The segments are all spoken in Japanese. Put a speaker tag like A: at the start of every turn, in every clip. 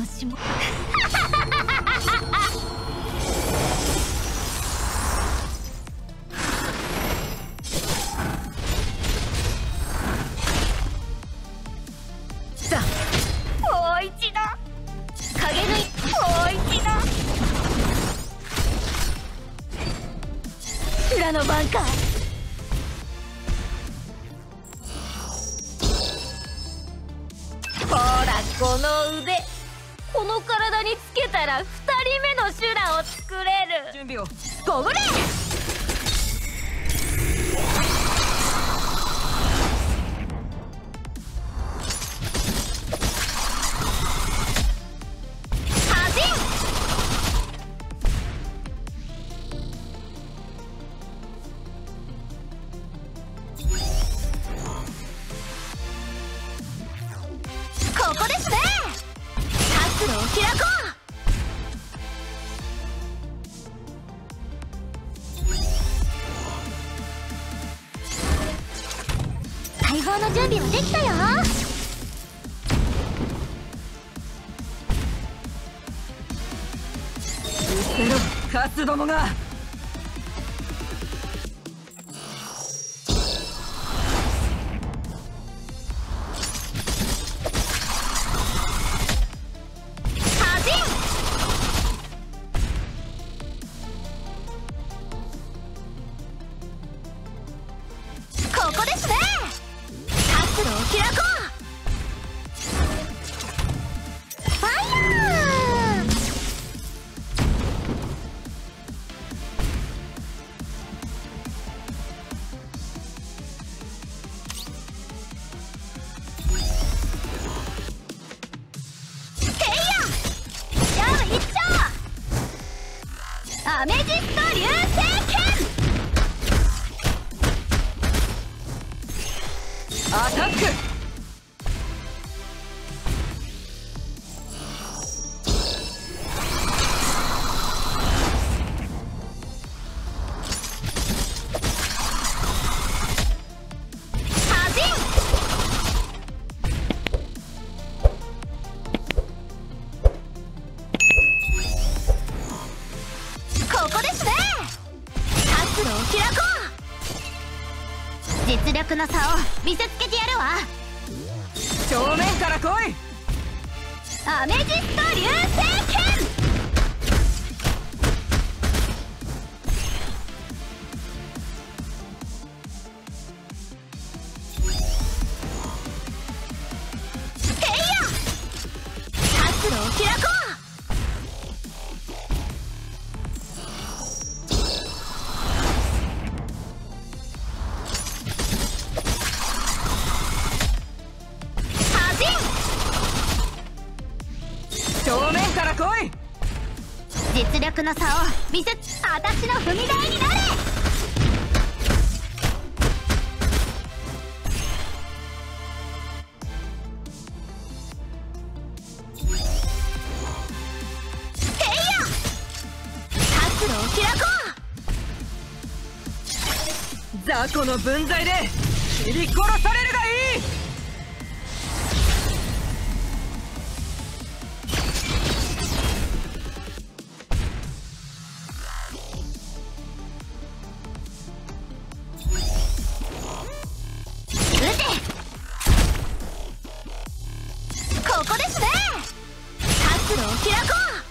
A: 私もさあもう一度影のもう一度裏のバンカー。ほらこの腕、この体につけたら2人目の修羅を作れる。準備をご無礼。ここですね。活路を開こう。大砲の準備はできたよ。うっせろカスどもが。ここですね。活路を開こう。ファイヤー。ていや勝負一丁。アメジスト流星剣。アタック。ハジン。ここですね。活路を開こう。実力の差を見せつけてやるわ。正面から来い。アメジスト流星剣。ていや活路を開こう。正面から来い。実力の差を見せ私の踏み台になれ。ていや活路を開こう。雑魚の分際で切り殺されるがいい。ここですね。活路を開こう。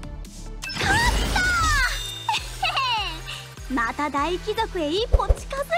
A: 勝ったまた大貴族へ一歩近づいた。